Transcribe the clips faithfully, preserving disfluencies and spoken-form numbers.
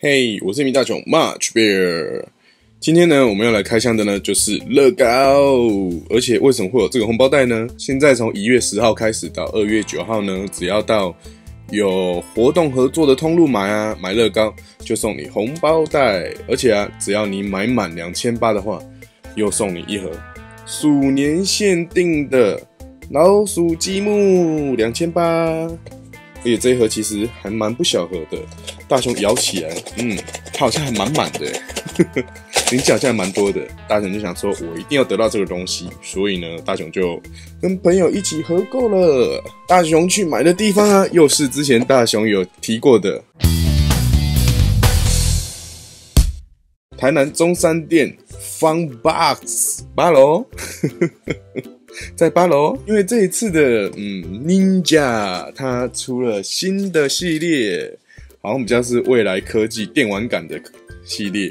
嘿， hey, 我是一名大雄 Much Bear。今天呢，我们要来开箱的呢就是乐高，而且为什么会有这个红包袋呢？现在从一月十号开始到二月九号呢，只要到有活动合作的通路买啊，买乐高就送你红包袋，而且啊，只要你买满两千八的话，又送你一盒鼠年限定的老鼠积木两千八。而且这一盒其实还蛮不小盒的，大雄摇起来，嗯，它好像还满满的，零件好像还蛮多的。大雄就想说，我一定要得到这个东西，所以呢，大雄就跟朋友一起合购了。大雄去买的地方啊，又是之前大雄有提过的台南中山店 Fun Box 八楼。在八楼，因为这一次的嗯 Ninja 它出了新的系列，好像比较是未来科技电玩感的系列，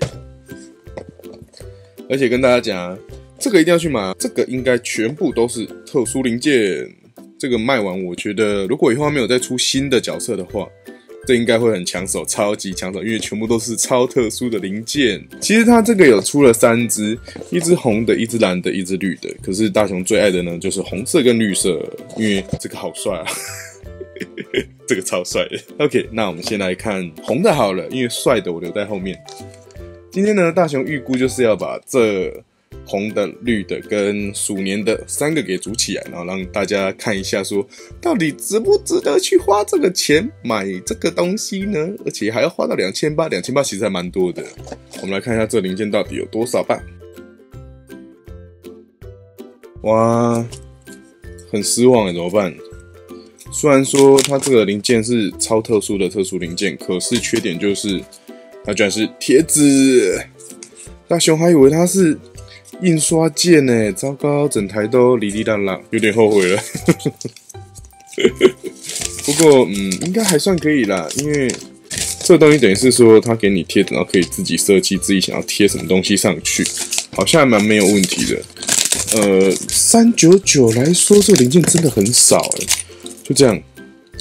而且跟大家讲，这个一定要去买，这个应该全部都是特殊零件。这个卖完，我觉得如果以后没有再出新的角色的话，这应该会很抢手，超级抢手，因为全部都是超特殊的零件。其实它这个有出了三只，一只红的，一只蓝的，一只绿的。可是大雄最爱的呢，就是红色跟绿色，因为这个好帅啊，这个超帅的。OK， 那我们先来看红的好了，因为帅的我留在后面。今天呢，大雄预估就是要把这红的、绿的跟鼠年的三个给组起来，然后让大家看一下说到底值不值得去花这个钱买这个东西呢？而且还要花到两千八，两千八其实还蛮多的。我们来看一下这零件到底有多少吧。哇，很失望耶，怎么办？虽然说它这个零件是超特殊的特殊零件，可是缺点就是它居然是贴纸。大雄还以为它是印刷件耶，糟糕，整台都哩哩啦啦，有点后悔了。不过，嗯，应该还算可以啦，因为这个东西等于是说，它给你贴，然后可以自己设计自己想要贴什么东西上去，好像还蛮没有问题的。呃，三百九十九来说，这个零件真的很少哎，就这样。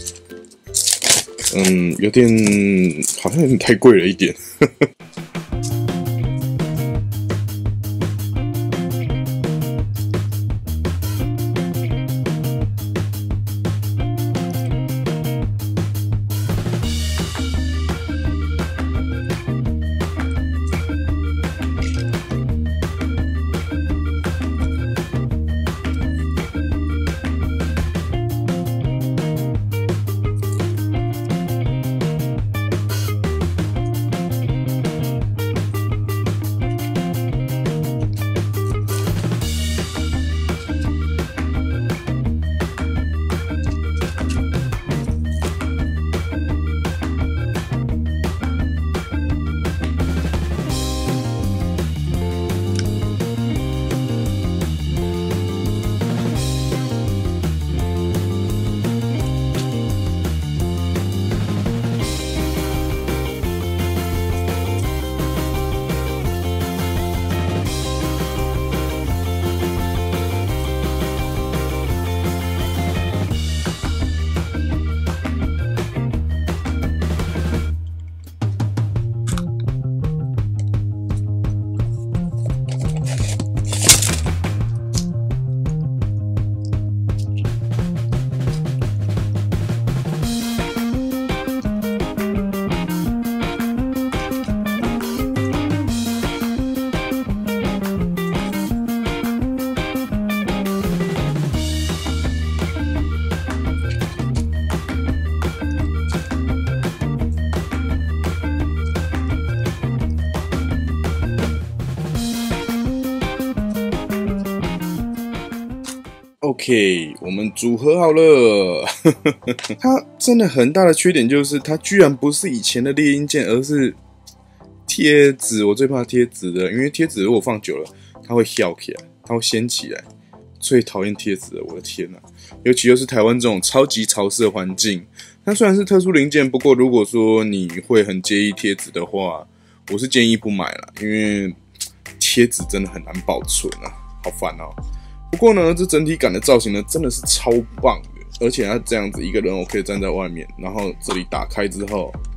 嗯，有点好像有点太贵了一点。OK， 我们组合好了。它真的很大的缺点就是，它居然不是以前的猎鹰剑，而是贴纸。我最怕贴纸的，因为贴纸如果放久了，它会翘起来，它会掀起来。最讨厌贴纸了，我的天哪！尤其又是台湾这种超级潮湿的环境。它虽然是特殊零件，不过如果说你会很介意贴纸的话，我是建议不买啦，因为贴纸真的很难保存啊，好烦哦。不过呢，这整体感的造型呢，真的是超棒的，而且它这样子一个人我可以站在外面，然后这里打开之后，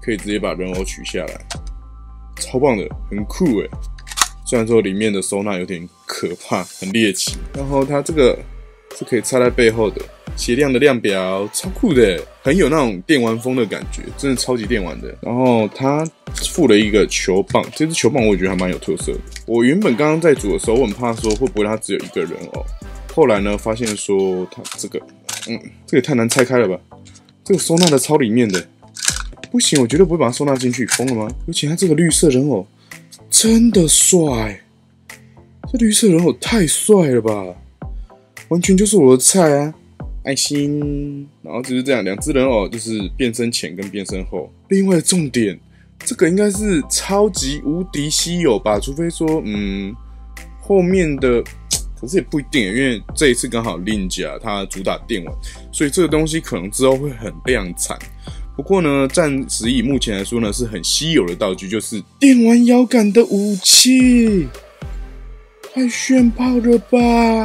可以直接把人偶取下来，超棒的，很酷诶。虽然说里面的收纳有点可怕，很猎奇，然后它这个是可以插在背后的，鞋量的量表超酷的，很有那种电玩风的感觉，真的超级电玩的。然后它附了一个球棒，这支球棒我也觉得还蛮有特色的。我原本刚刚在组的时候，我很怕说会不会它只有一个人偶，后来呢发现说它这个，嗯，这个也太难拆开了吧？这个收纳的超里面的，不行，我绝对不会把它收纳进去，疯了吗？而且它这个绿色人偶真的帅，这绿色人偶太帅了吧！完全就是我的菜啊！爱心，然后就是这样，两只人偶就是变身前跟变身后。另外重点，这个应该是超级无敌稀有吧？除非说，嗯，后面的，可是也不一定，因为这一次刚好令甲它主打电玩，所以这个东西可能之后会很量产。不过呢，暂时以目前来说呢，是很稀有的道具，就是电玩摇杆的武器。太炫炮了吧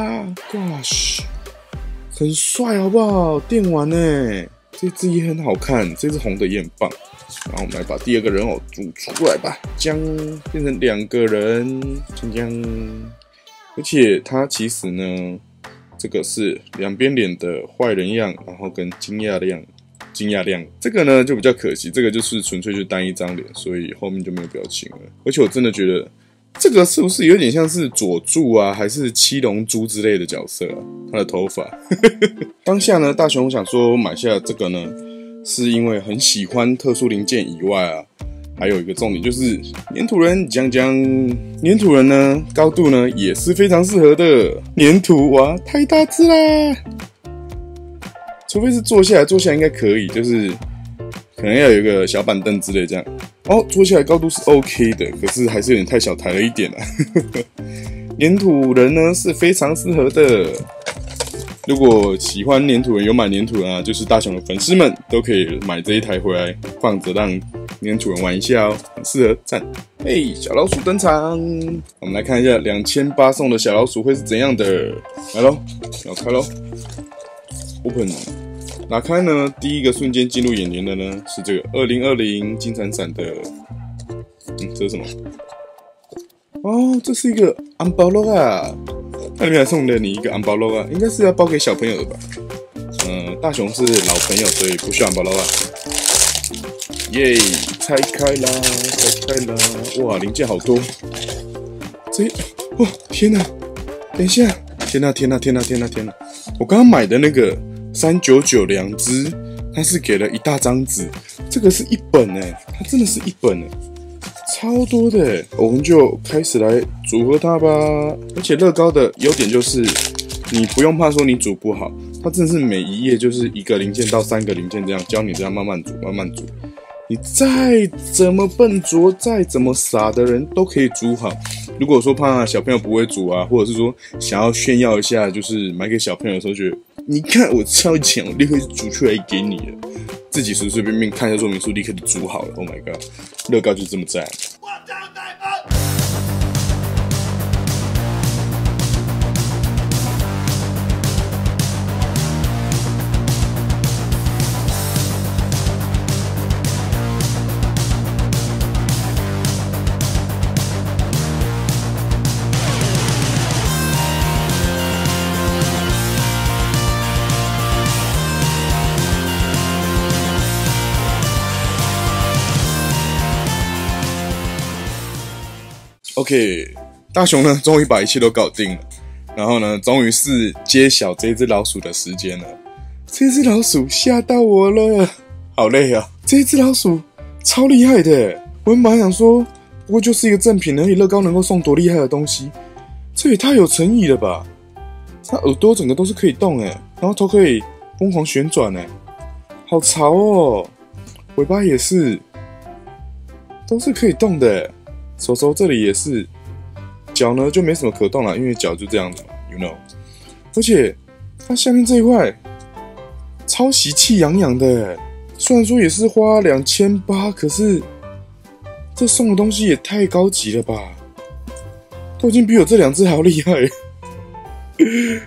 ！Gosh， 很帅好不好？电玩欸，这只也很好看，这只红的也很棒。然后我们来把第二个人偶组出来吧，将变成两个人，将将。而且它其实呢，这个是两边脸的坏人样，然后跟惊讶的样。惊讶亮，这个呢就比较可惜，这个就是纯粹就单一张脸，所以后面就没有表情了。而且我真的觉得，这个是不是有点像是佐助啊，还是七龙珠之类的角色啊？他的头发。当下呢，大雄想说买下这个呢，是因为很喜欢特殊零件以外啊，还有一个重点就是粘土人将将，粘土人呢高度呢也是非常适合的。粘土哇，太大只啦！除非是坐下来，坐下来应该可以，就是可能要有一个小板凳之类这样。哦，坐下来高度是 OK 的，可是还是有点太小台了一点啊。粘土人呢是非常适合的，如果喜欢粘土人有买粘土人啊，就是大雄的粉丝们都可以买这一台回来放着让粘土人玩一下哦，很适合赞。嘿，小老鼠登场，我们来看一下两千八送的小老鼠会是怎样的。来咯，要开咯。Open， 打开呢，第一个瞬间进入眼帘的呢是这个二零二零金闪闪的，嗯，这是什么？哦，这是一个红包包啊，它里面还送了你一个红包包啊，应该是要包给小朋友的吧？嗯、呃，大雄是老朋友，所以不需要红包包啊。耶，拆开啦，拆开啦！哇，零件好多，这，哦，天哪！等一下，天哪，天哪，天哪，天哪，天哪！我刚刚买的那个三百九十九两只，它是给了一大张纸，这个是一本哎，它真的是一本哎，超多的哎，我们就开始来组合它吧。而且乐高的优点就是，你不用怕说你组不好，它真的是每一页就是一个零件到三个零件这样，教你这样慢慢组，慢慢组。你再怎么笨拙，再怎么傻的人都可以组好。如果说怕小朋友不会组啊，或者是说想要炫耀一下，就是买给小朋友的时候，觉得你看我超强，我立刻就组出来给你了。自己随随便便看一下说明书，立刻就组好了。Oh my god， 乐高就是这么赞。OK， 大雄呢，终于把一切都搞定了。然后呢，终于是揭晓这只老鼠的时间了。这只老鼠吓到我了，好累啊！这只老鼠超厉害的，我本来想说，不过就是一个赠品而已，乐高能够送多厉害的东西？这也太有诚意了吧！它耳朵整个都是可以动哎，然后头可以疯狂旋转哎，好潮哦！尾巴也是，都是可以动的。手手这里也是，脚呢就没什么可动了，因为脚就这样子嘛 ，you know。而且它下面这一块超喜气洋洋的，虽然说也是花两千八，可是这送的东西也太高级了吧，都已经比我这两只还要厉害。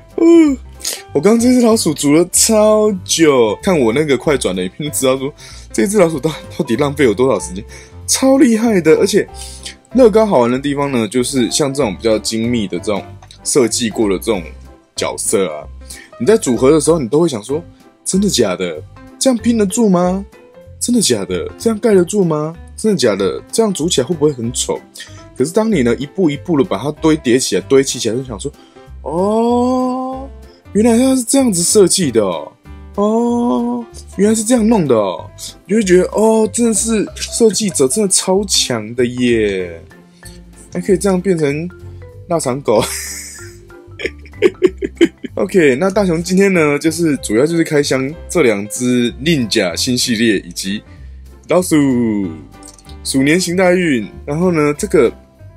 我刚刚这只老鼠煮了超久，看我那个快转的影片就知道说， 这只老鼠到到底浪费有多少时间？超厉害的！而且乐高好玩的地方呢，就是像这种比较精密的这种设计过的这种角色啊，你在组合的时候，你都会想说：真的假的？这样拼得住吗？真的假的？这样盖得住吗？真的假的？这样组起来会不会很丑？可是当你呢一步一步的把它堆叠起来、堆砌起来，就想说：哦，原来它是这样子设计的哦。哦，原来是这样弄的哦，你就会觉得哦，真的是设计者真的超强的耶，还可以这样变成腊肠狗。OK， 那大雄今天呢，就是主要就是开箱这两只令甲新系列以及老鼠鼠年行大运，然后呢，这个，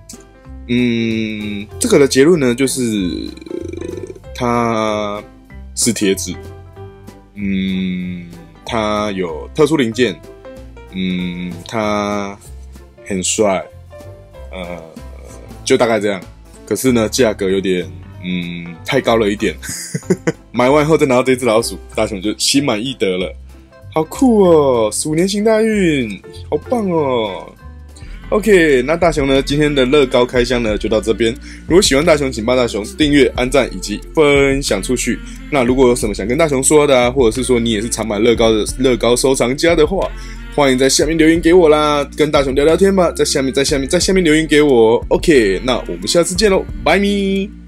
嗯，这个的结论呢，就是它是贴纸。嗯，它有特殊零件，嗯，它很帅，呃，就大概这样。可是呢，价格有点，嗯，太高了一点。买完后再拿到这只老鼠，大雄就心满意得了。好酷哦，鼠年行大运，好棒哦。OK， 那大雄呢，今天的乐高开箱呢就到这边。如果喜欢大雄，请帮大雄订阅、按赞以及分享出去。那如果有什么想跟大雄说的啊，或者是说你也是常买乐高的乐高收藏家的话，欢迎在下面留言给我啦，跟大雄聊聊天吧。在下面，在下面，在下面留言给我。OK， 那我们下次见喽，拜咪。